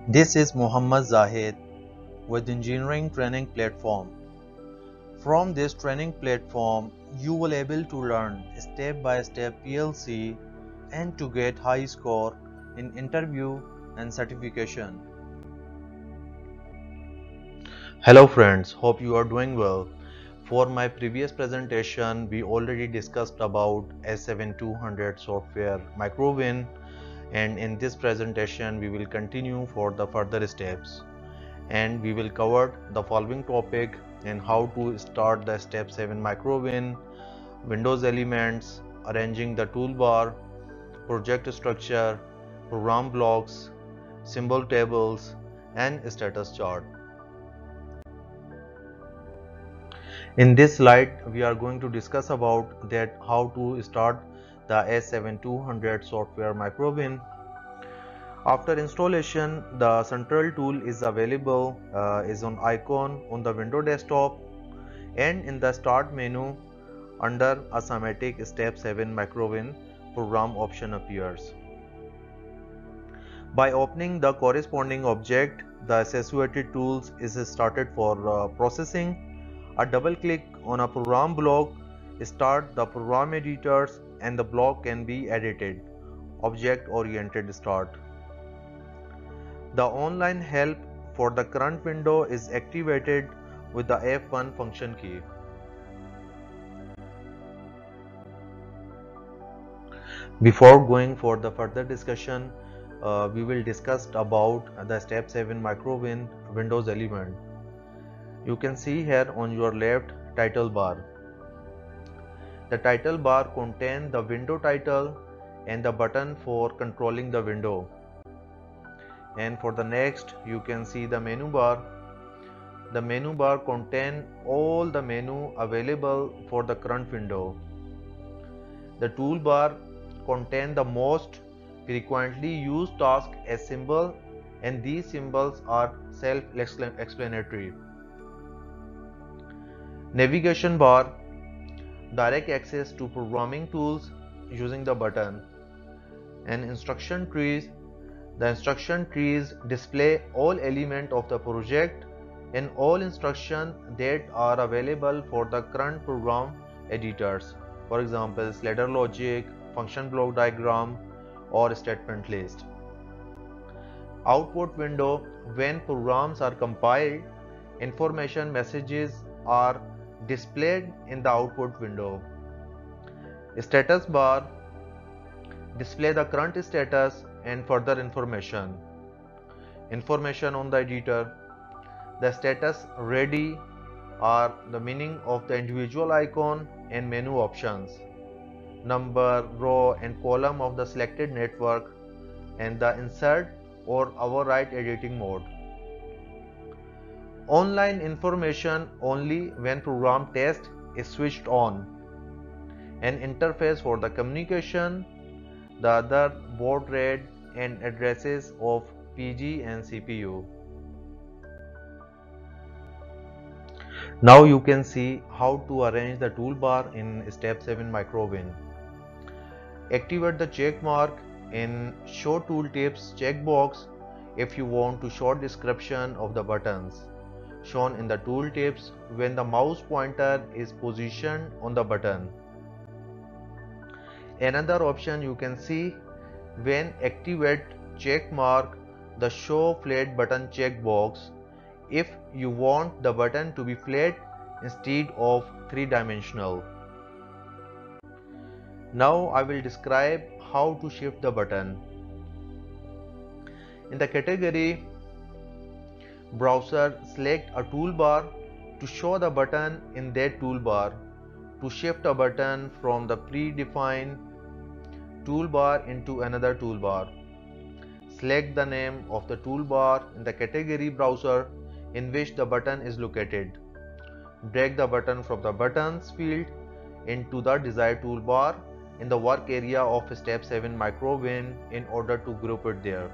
This is Muhammad Zahid with Engineering Training Platform. From this training platform, you will able to learn step-by-step PLC and to get high score in interview and certification. Hello friends, hope you are doing well. For my previous presentation, we already discussed about S7200 software MicroWin, and in this presentation we will continue for the further steps. And we will cover the following topic and how to start the step 7 MicroWin, Windows elements, arranging the toolbar, project structure, program blocks, symbol tables, and status chart. In this slide, we are going to discuss about that how to start the S7200 software MicroWin. After installation, the central tool is available is on icon on the Windows desktop, and in the start menu under a schematic step 7 MicroWin program option appears. By opening the corresponding object, the associated tools is started for processing. A double click on a program block start the program editors and the block can be edited. Object oriented start. The online help for the current window is activated with the F1 function key. Before going for the further discussion, we will discuss about the step 7 MicroWin Windows element. You can see here on your left title bar. The title bar contains the window title and the button for controlling the window. And for the next, you can see the menu bar. The menu bar contains all the menu available for the current window. The toolbar contains the most frequently used tasks as symbol, and these symbols are self-explanatory. Navigation bar, direct access to programming tools using the button. And instruction trees, the instruction trees display all elements of the project and all instructions that are available for the current program editors. For example, ladder logic, function block diagram, or statement list. Output window, when programs are compiled, information messages are displayed in the output window. Status bar, display the current status and further information. Information on the editor, the status ready are the meaning of the individual icon and menu options, number, row and column of the selected network, and the insert or overwrite editing mode. Online information only when program test is switched on. An interface for the communication, the other baud rate and addresses of PG and CPU. Now you can see how to arrange the toolbar in step 7 MicroWin. Activate the check mark in show tooltips checkbox if you want to show description of the buttons shown in the tooltips when the mouse pointer is positioned on the button. Another option you can see when activate check mark the show flat button checkbox if you want the button to be flat instead of three-dimensional. Now I will describe how to shift the button. In the category browser, select a toolbar to show the button in that toolbar. To shift a button from the predefined toolbar into another toolbar, select the name of the toolbar in the category browser in which the button is located. Drag the button from the buttons field into the desired toolbar in the work area of step 7 MicroWin in order to group it there.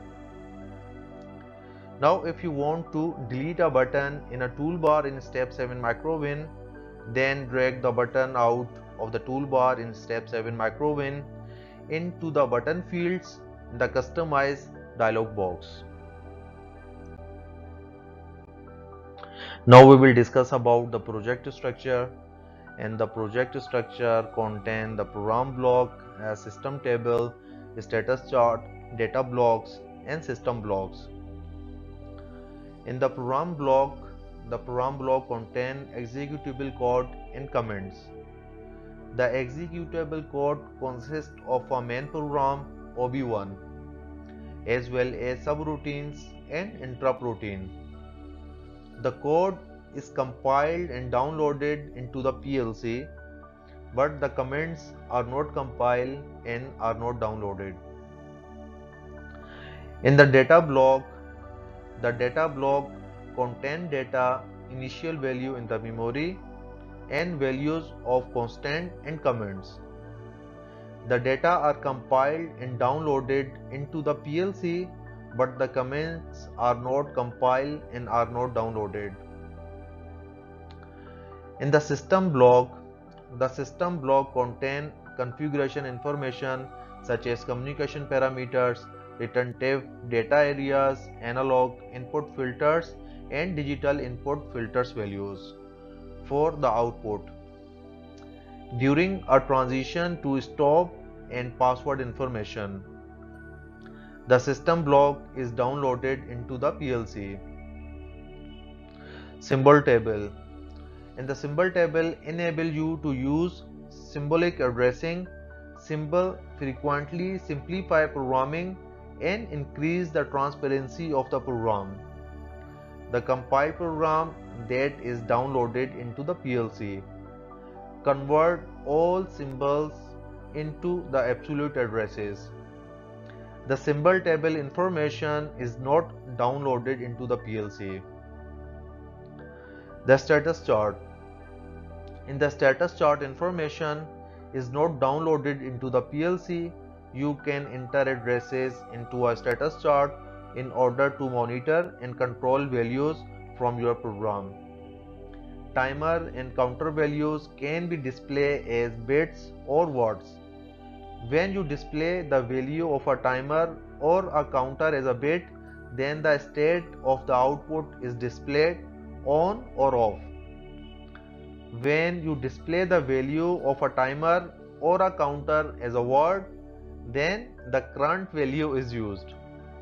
Now if you want to delete a button in a toolbar in step 7 MicroWin, then drag the button out of the toolbar in step 7 MicroWin into the button fields in the customize dialog box. Now we will discuss about the project structure, and the project structure contain the program block, system table, status chart, data blocks and system blocks. In the program block contain executable code and comments. The executable code consists of a main program OB1 as well as subroutines and interrupt routine. The code is compiled and downloaded into the PLC, but the comments are not compiled and are not downloaded. In the data block contains data initial value in the memory and values of constant and comments. The data are compiled and downloaded into the PLC, but the comments are not compiled and are not downloaded. In the system block contains configuration information such as communication parameters, retentive data areas, analog input filters and digital input filters values for the output. During a transition to stop and password information, the system block is downloaded into the PLC. Symbol table. In the symbol table enable you to use symbolic addressing. Symbol frequently simplify programming and increase the transparency of the program. The compiled program that is downloaded into the PLC convert all symbols into the absolute addresses. The symbol table information is not downloaded into the PLC. The status chart. In the status chart information is not downloaded into the PLC. You can enter addresses into a status chart in order to monitor and control values from your program. Timer and counter values can be displayed as bits or words. When you display the value of a timer or a counter as a bit, then the state of the output is displayed on or off. When you display the value of a timer or a counter as a word, then the current value is used.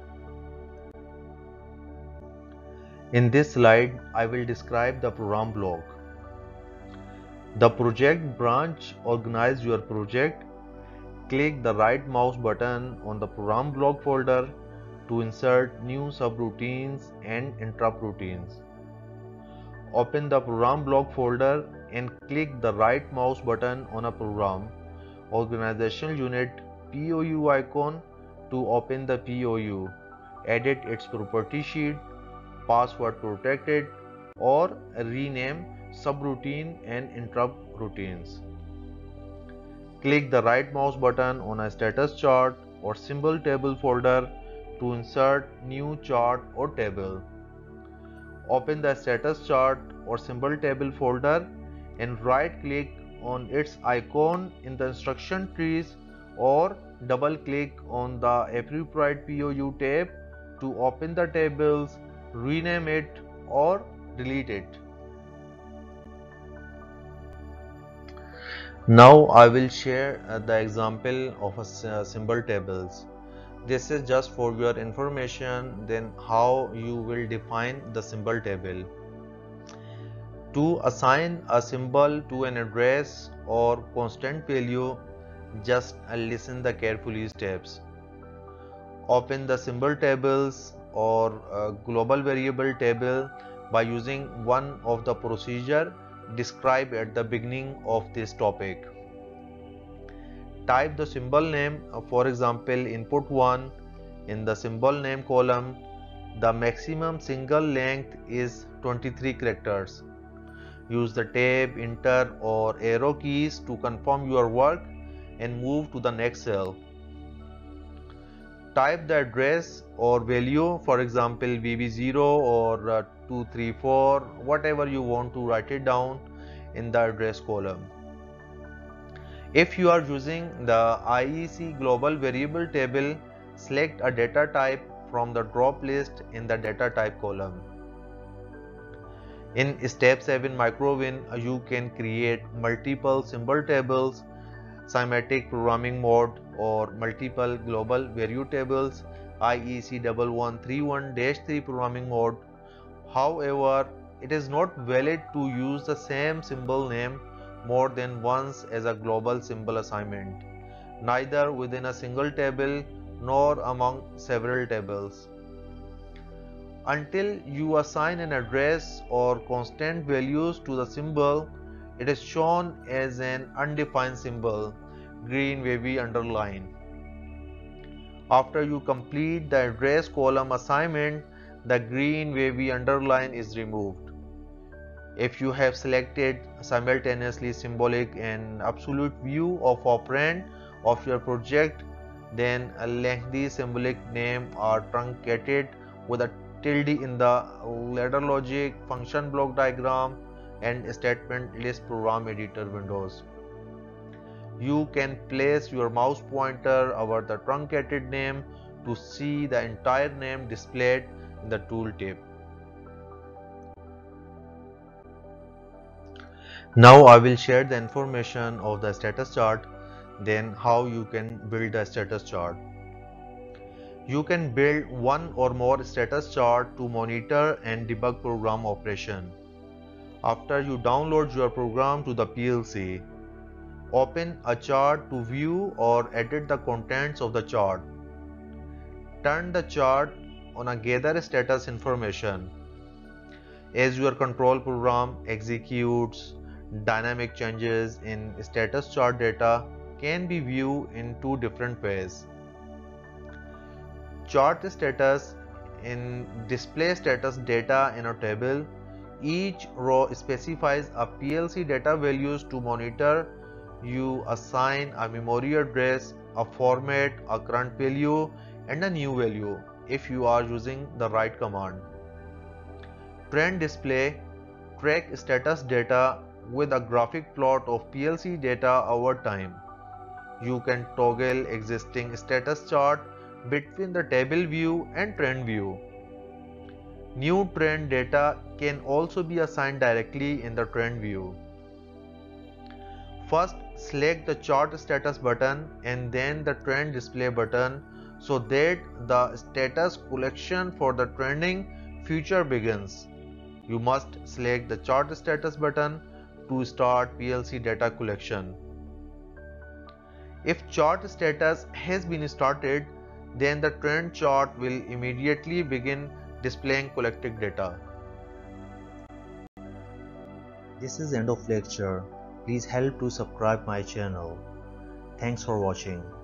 In this slide, I will describe the program block. The project branch organizes your project. Click the right mouse button on the program block folder to insert new subroutines and interrupt routines. Open the program block folder and click the right mouse button on a program organizational unit POU icon to open the POU, edit its property sheet, password protected, or rename subroutine and interrupt routines. Click the right mouse button on a status chart or symbol table folder to insert new chart or table. Open the status chart or symbol table folder and right click on its icon in the instruction trees or double click on the appropriate POU tab to open the tables, rename it or delete it. Now I will share the example of a symbol tables. This is just for your information, then how you will define the symbol table. To assign a symbol to an address or constant value, just listen the carefully steps. Open the symbol tables or global variable table by using one of the procedure described at the beginning of this topic. Type the symbol name, for example input 1 in the symbol name column. The maximum single length is 23 characters. Use the tab, enter or arrow keys to confirm your work and move to the next cell. Type the address or value, for example VB0 or 234, whatever you want to write it down in the address column. If you are using the IEC global variable table, select a data type from the drop list in the data type column. In step 7 microvin, you can create multiple symbol tables, cymatic programming mode, or multiple global variables, IEC 1131-3 programming mode. However, it is not valid to use the same symbol name more than once as a global symbol assignment, neither within a single table nor among several tables. Until you assign an address or constant values to the symbol, it is shown as an undefined symbol, green wavy underline. After you complete the address column assignment, the green wavy underline is removed. If you have selected simultaneously symbolic and absolute view of operand of your project, then a lengthy symbolic name are truncated with a tilde in the ladder logic, function block diagram, and statement list program editor windows. You can place your mouse pointer over the truncated name to see the entire name displayed in the tooltip. Now I will share the information of the status chart, then how you can build a status chart. You can build one or more status chart to monitor and debug program operation. After you download your program to the PLC, open a chart to view or edit the contents of the chart. Turn the chart on a gather status information. As your control program executes, dynamic changes in status chart data can be viewed in two different ways. Chart status in display status data in a table. Each row specifies a PLC data values to monitor. You assign a memory address, a format, a current value, and a new value if you are using the right command. Trend display track status data with a graphic plot of PLC data over time. You can toggle existing status chart between the table view and trend view. New trend data can also be assigned directly in the trend view. First, select the chart status button and then the trend display button so that the status collection for the trending feature begins. You must select the chart status button to start PLC data collection. If chart status has been started, then the trend chart will immediately begin displaying collected data. This is end of lecture. Please help to subscribe my channel. Thanks for watching.